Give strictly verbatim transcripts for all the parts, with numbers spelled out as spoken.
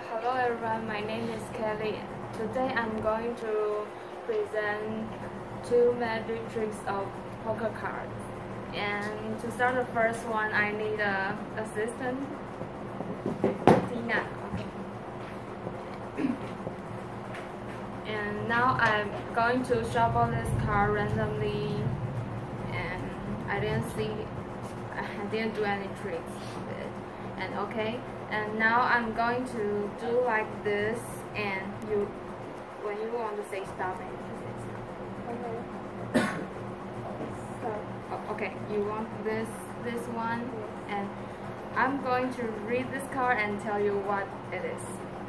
Hello everyone, my name is Kelly. Today I'm going to present two magic tricks of poker cards. And to start the first one, I need a assistant. Tina. Okay. And now I'm going to shuffle this card randomly, and I didn't see, I didn't do any tricks with it. And okay. And now I'm going to do like this, and you, when you want to say stop, and you say stop. Okay. Stop. Oh, okay. You want this, this one, yes. And I'm going to read this card and tell you what it is.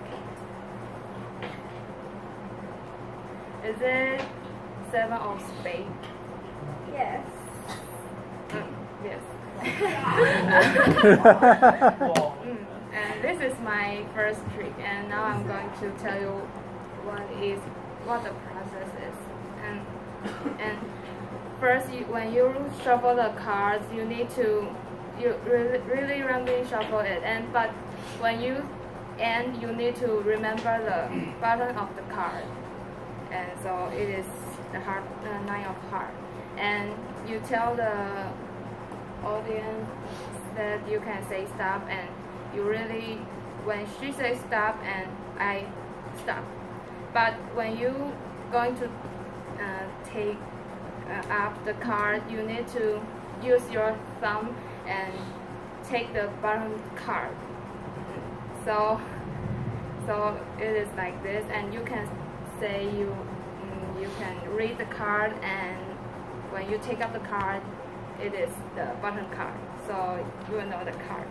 Is it seven of spades? Yes. Mm, yes. mm. And this is my first trick, and now I'm going to tell you what is what the process is. And and first, you, when you shuffle the cards, you need to you really really randomly shuffle it. And but when you end, you need to remember the bottom of the card. And so it is the heart, uh, nine of heart. And you tell the audience that you can say stop, and you really, when she says stop, and I stop. But when you going to uh, take uh, up the card, you need to use your thumb and take the bottom card. So, so it is like this, and you can say you, mm, you can read the card, and when you take up the card, it is the bottom card. So you will know the card.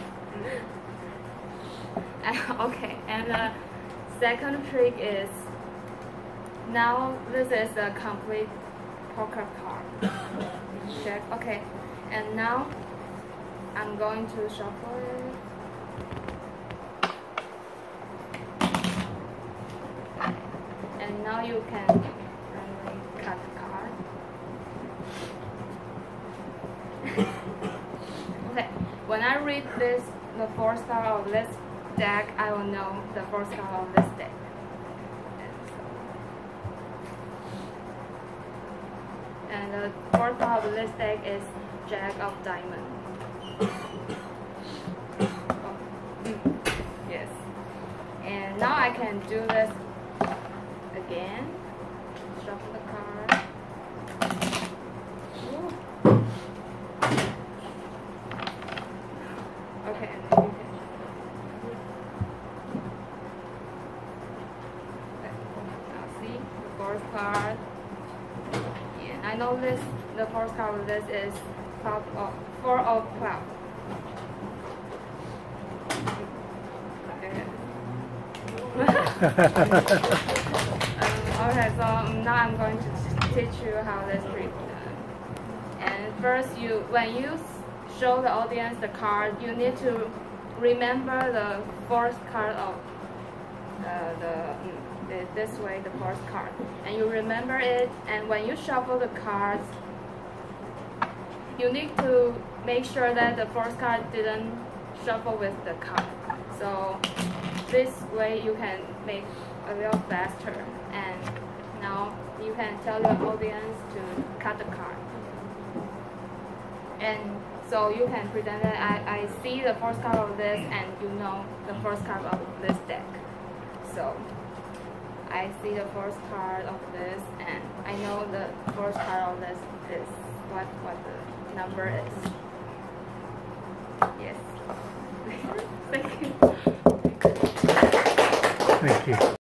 Okay, and the second trick is, now this is a complete poker card. Check. Okay, and now I'm going to shuffle it. And now you can randomly cut the card. Okay, when I read this, the fourth card of this deck, I will know the fourth card of this deck. And, so, and the fourth card of this deck is Jack of Diamond. Oh, mm, yes. And now I can do this again. Shuffle the card. Ooh. Okay, and then you can. Now see the fourth card. Yeah, I know this. The fourth card of this is cloud of four of cloud. Okay. um, okay, so um, now I'm going to teach you how this trick is done. And first, you when you show the audience the card, you need to remember the fourth card of uh, the, the this way, the fourth card, and you remember it. And when you shuffle the cards, you need to make sure that the fourth card didn't shuffle with the card. So this way you can make a little faster. And now you can tell the audience to cut the card. And so you can pretend that I, I see the first card of this, and you know the first card of this deck. So I see the first card of this, and I know the first card of this is what what the number is. Yes. Thank you.